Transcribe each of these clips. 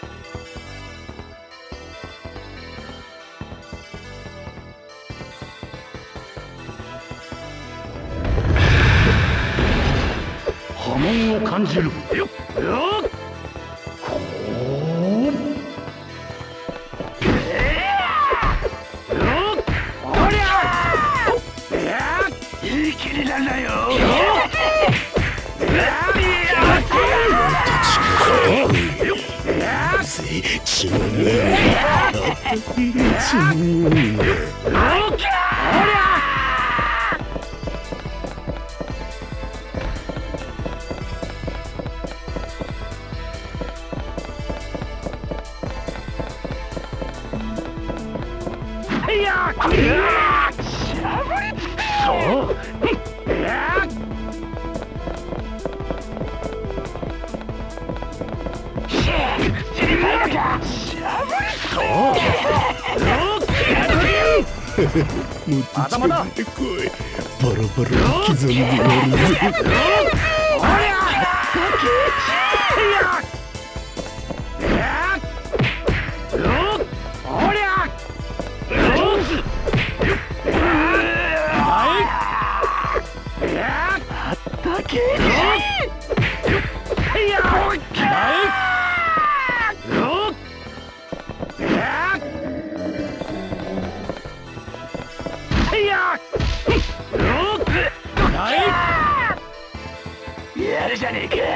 波紋を感じる。よっよっ。こう。よっ。おりゃ。いや。いい気にならないよ。 血のねまだまだ。 来い。バラバラ刻んでやるぜ。 やるじゃねえか。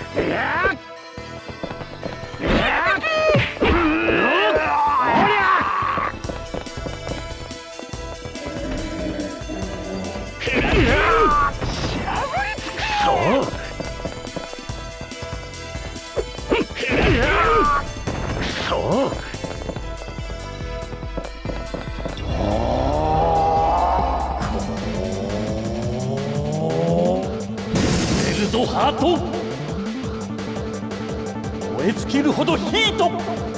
ハート燃え尽きるほどヒート。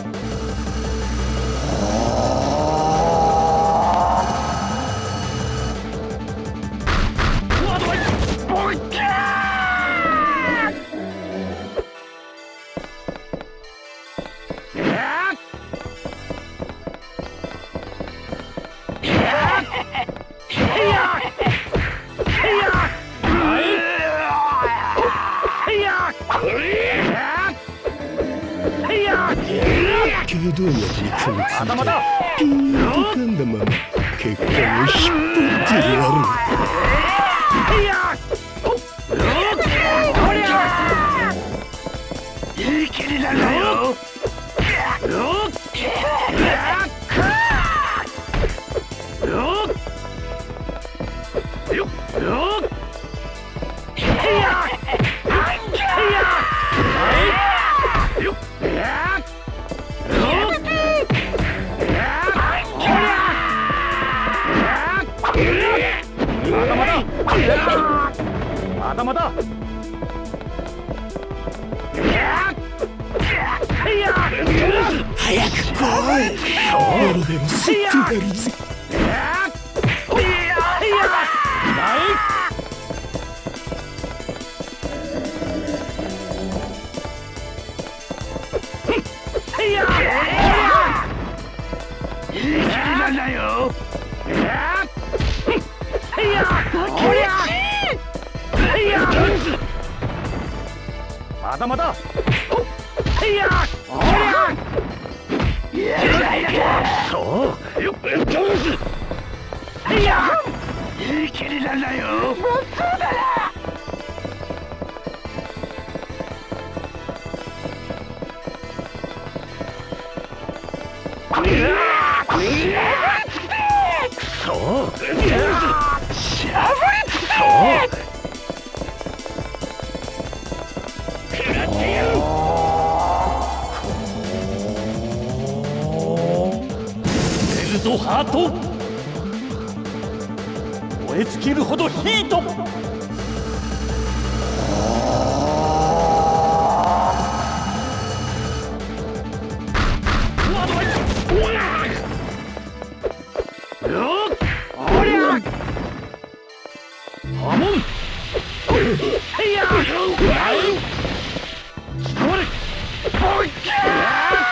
頸動脈に噛みついてピーンと噛んだまま血管を引っ張ってやる。いい気になるよ。まだまだ。早く来い。俺でも吸ってやるぜ。いい気になんないよ。まだまだ。そうよっ。いい気にならないよ。そうだな。ハート燃え尽きるほどヒート。波紋。はいや。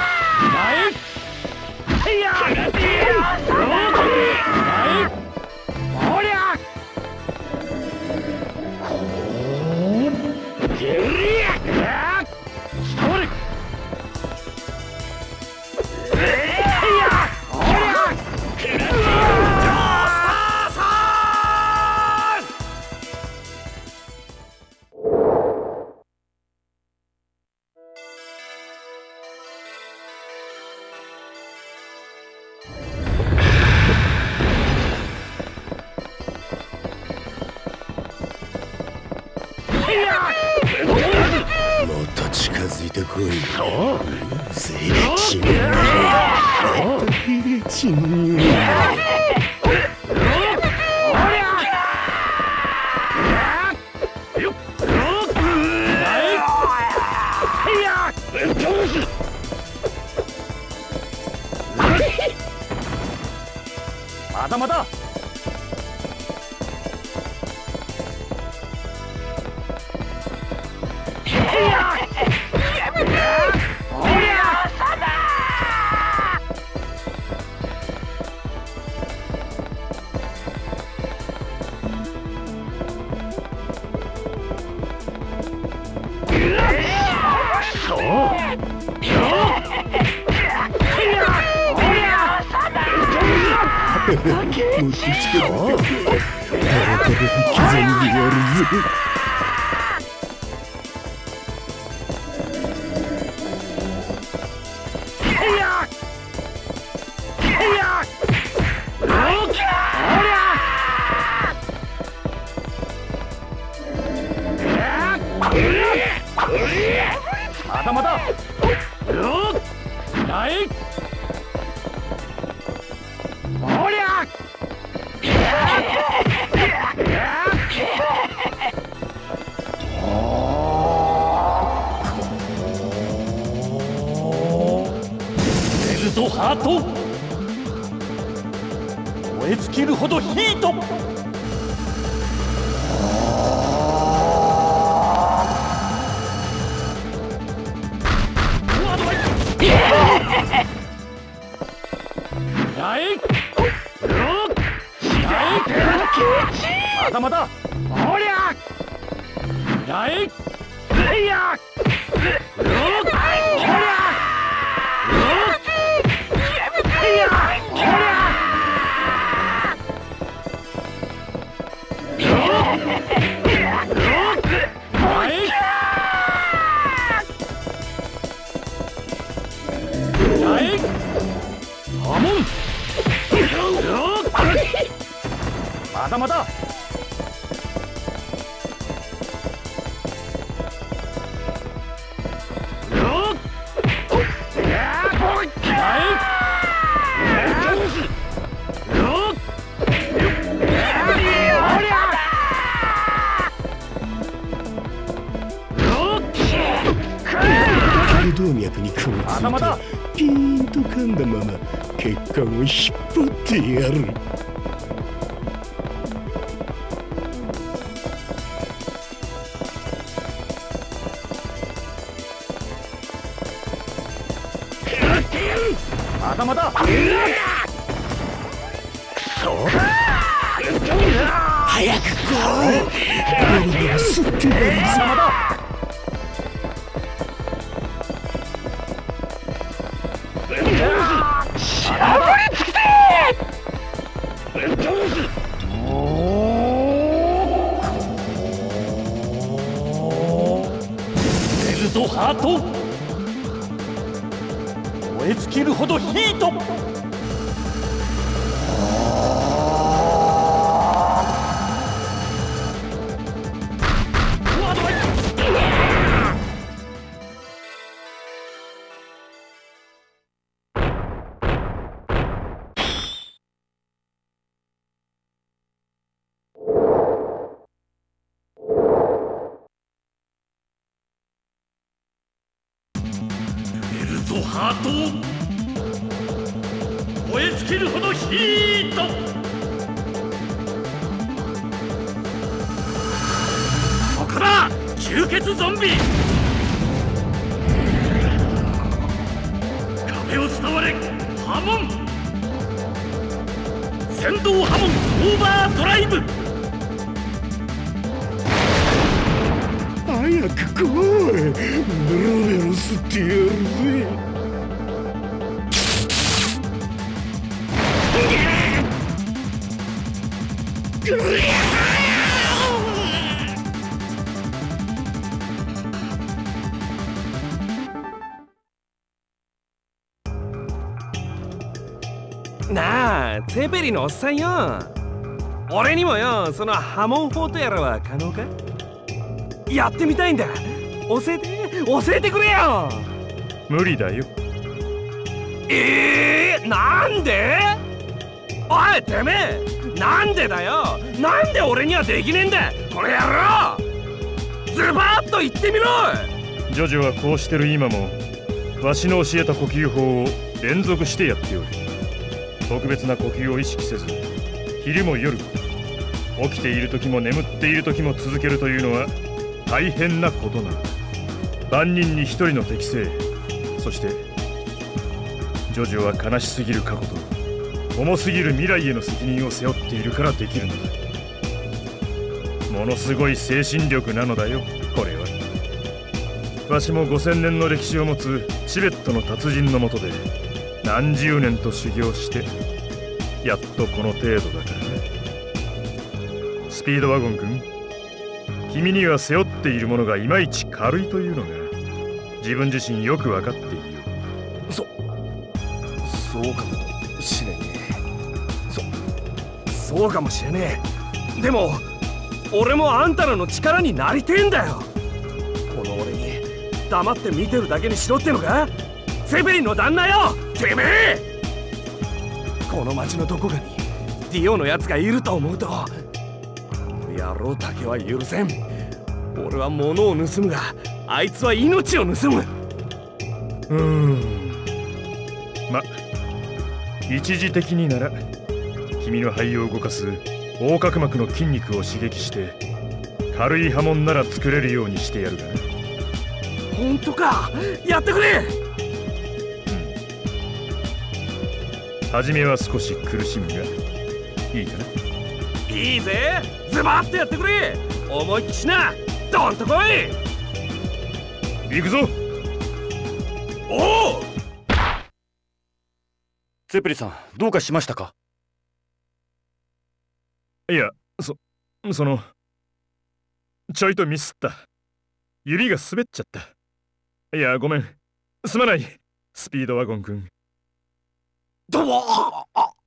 てこい。うぜえ血の血の匂い。 まだまだ。 もっと近づけ。ボロボロに刻んでやるぜ。 まだまだ。ない。おりゃ。ベルトハート。燃え尽きるほどヒート。まだまだ。おりゃ。ない。いや。おりゃ。まだまだ。 動脈に噛みついてピーンと噛んだまま血管を引っ張ってやる。 まだまだ。 早く来い。俺が吸ってやるぜ。 まだまだ。ベルトハート。燃え尽きるほどヒート。ハート。燃え尽きるほどヒート。ここだ、吸血ゾンビ。壁を伝われ、ハモン。先導ハモンオーバードライブ。 早く来い。ベロベロ吸ってやるぜ。 なあ、テペリのおっさんよ。俺にもよ、その波紋砲とやらは可能か？やってみたいんだ。 教えてくれよ。 無理だよ。 なんで？おいてめえ、なんでだよ。なんで俺にはできねえんだこの野郎。ズバッと言ってみろ。 ジョジョはこうしてる今もわしの教えた呼吸法を連続してやっておる。特別な呼吸を意識せず昼も夜も起きている時も眠っている時も続けるというのは大変なことなのだ。万人に一人の適性、そしてジョジョは悲しすぎる過去と重すぎる未来への責任を背負っているからできるのだ。ものすごい精神力なのだよこれは。わしも5000年の歴史を持つチベットの達人のもとで何十年と修行してやっとこの程度だからね。スピードワゴン君、君には背負っているものがいまいち軽いというのが自分自身よく分かっているよ。 そうかもしれねえ。そうかもしれねえ。でも俺もあんたらの力になりてえんだよ。この俺に黙って見てるだけにしろってのか？セベリンの旦那よてめえ。この町のどこかにディオのやつがいると思うとこの野郎だけは許せん。俺は物を盗むがあいつは命を盗む。 ま、一時的になら君の肺を動かす横隔膜の筋肉を刺激して軽い波紋なら作れるようにしてやるがね。 本当か？やってくれ。 初めは少し苦しむがいいかな。 いいぜ、ズバッとやってくれ。思いっきしな、どんとこい。 行くぞ。 おお。 ツェプリさん、どうかしましたか？ いや、そのちょいとミスった。指が滑っちゃった。いや、ごめん。すまない、スピードワゴン君。 どわあ。